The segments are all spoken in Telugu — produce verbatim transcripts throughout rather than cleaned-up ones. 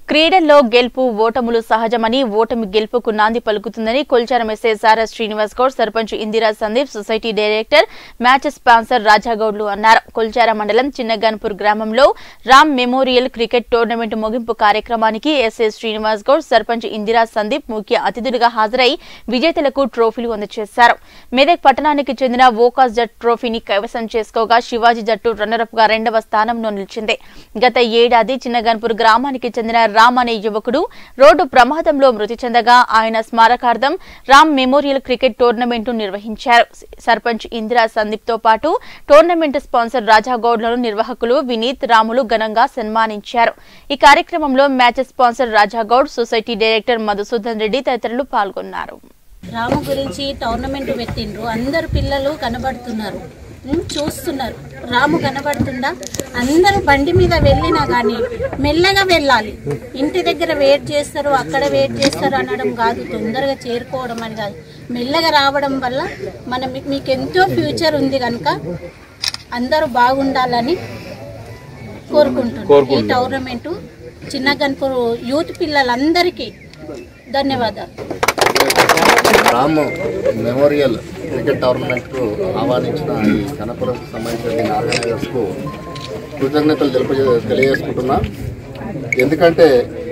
క్రీడల్లో గెలుపు ఓటములు సహజమని ఓటమి గెలుపుకు నాంది పలుకుతుందని Kolcharam SI Sara Srinivas Goud sarpanch Indira Sandeep society director match sponsor రాజాగౌడ్లు అన్నారు. కొల్చారం మండలం చిన్నగన్పూర్ గ్రామంలో రామ్ మెమోరియల్ క్రికెట్ టోర్నమెంట్ ముగింపు కార్యక్రమానికి ఎస్ఐ శ్రీనివాస్ గౌడ్ సర్పంచ్ ఇందిరా సందీప్ ముఖ్య అతిథులుగా హాజరై విజేతలకు ట్రోఫీలు అందజేశారు. మెదక్ పట్టణానికి చెందిన వోకాస్ జట్ ట్రోఫీని కైవసం చేసుకోగా శివాజీ జట్టు రన్నరప్ గా రెండవ స్థానంలో నిలిచింది. గత ఏడాది చిన్నగన్పూర్ గ్రామానికి చెందిన రామ్ అనే యువకుడు రోడ్డు ప్రమాదంలో మృతి చెందగా ఆయన స్మారకార్థం రామ్ మెమోరియల్ క్రికెట్ టోర్నమెంట్ నిర్వహించారు. సర్పంచ్ ఇందిరా సందీప్ తో పాటు టోర్నమెంట్ స్పాన్సర్ రాజాగౌడ్లను నిర్వాహకులు వినీత్ రాములు ఘనంగా సన్మానించారు. ఈ కార్యక్రమంలో match sponsor Rajagoud, society director Madhusudan Reddy తదితరులు పాల్గొన్నారు. రాము గురించి టోర్నమెంట్ పెట్టిండ్రు. అందరు పిల్లలు కనబడుతున్నారు, చూస్తున్నారు. రాము కనబడుతుందా? అందరూ బండి మీద వెళ్ళినా కానీ మెల్లగా వెళ్ళాలి. ఇంటి దగ్గర వెయిట్ చేస్తారు, అక్కడ వెయిట్ చేస్తారు అనడం కాదు, తొందరగా చేరుకోవడం అని కాదు, మెల్లగా రావడం వల్ల మన మీకు ఎంతో ఫ్యూచర్ ఉంది కనుక అందరూ బాగుండాలని కోరుకుంటున్నాను. ఈ టోర్నమెంటు చిన్నగన్పూర్ యూత్ పిల్లలందరికీ ధన్యవాదాలు. రామ్ మెమోరియల్ క్రికెట్ టోర్నమెంట్కు ఆహ్వానించిన ఈ కనపురంకు సంబంధించిన ఆర్గనైజర్స్కు కృతజ్ఞతలు తెలుపు తెలియజేసుకుంటున్నా. ఎందుకంటే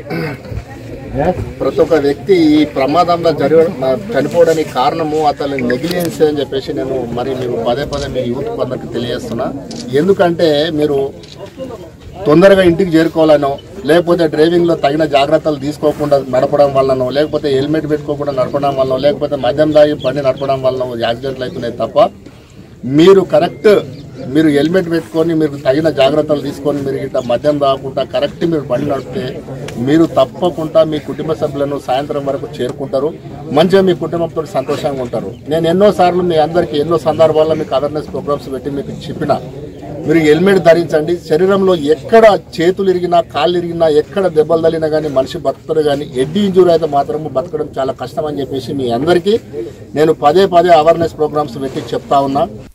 ప్రతి ఒక్క వ్యక్తి ఈ ప్రమాదంలో జరి చనిపోవడానికి కారణము అతని నెగ్లిజెన్స్ అని చెప్పేసి నేను మరి మీరు పదే పదే మీ యూత్ అందరికి తెలియజేస్తున్నా. ఎందుకంటే మీరు తొందరగా ఇంటికి చేరుకోవాలనో, లేకపోతే డ్రైవింగ్లో తగిన జాగ్రత్తలు తీసుకోకుండా నడపడం వల్లనో, లేకపోతే హెల్మెట్ పెట్టుకోకుండా నడపడం వల్లనో, లేకపోతే మద్యం తాగి బండి నడపడం వల్లనో యాక్సిడెంట్లు అవుతున్నాయి తప్ప మీరు కరెక్ట్ మీరు హెల్మెట్ పెట్టుకొని మీరు తగిన జాగ్రత్తలు తీసుకొని మీరు ఇట్లా మద్యం తాగకుండా కరెక్ట్ మీరు బండి నడిపితే మీరు తప్పకుండా మీ కుటుంబ సభ్యులను సాయంత్రం వరకు చేరుకుంటారు. మంచిగా మీ కుటుంబంతో సంతోషంగా ఉంటారు. నేను ఎన్నోసార్లు మీ అందరికీ ఎన్నో సందర్భాల్లో మీకు అవేర్నెస్ ప్రోగ్రామ్స్ పెట్టి మీకు చెప్పిన మీరు హెల్మెట్ ధరించండి. శరీరంలో ఎక్కడ చేతులు ఇరిగినా, కాళ్ళు ఇరిగినా, ఎక్కడ దెబ్బలు తగిలినా కానీ మనిషి బతుకుతారు, కానీ హెడ్ ఇంజూరీ అయితే మాత్రము బతకడం చాలా కష్టం అని చెప్పేసి మీ అందరికీ నేను పదే పదే అవేర్నెస్ ప్రోగ్రామ్స్ పెట్టి చెప్తా ఉన్నా.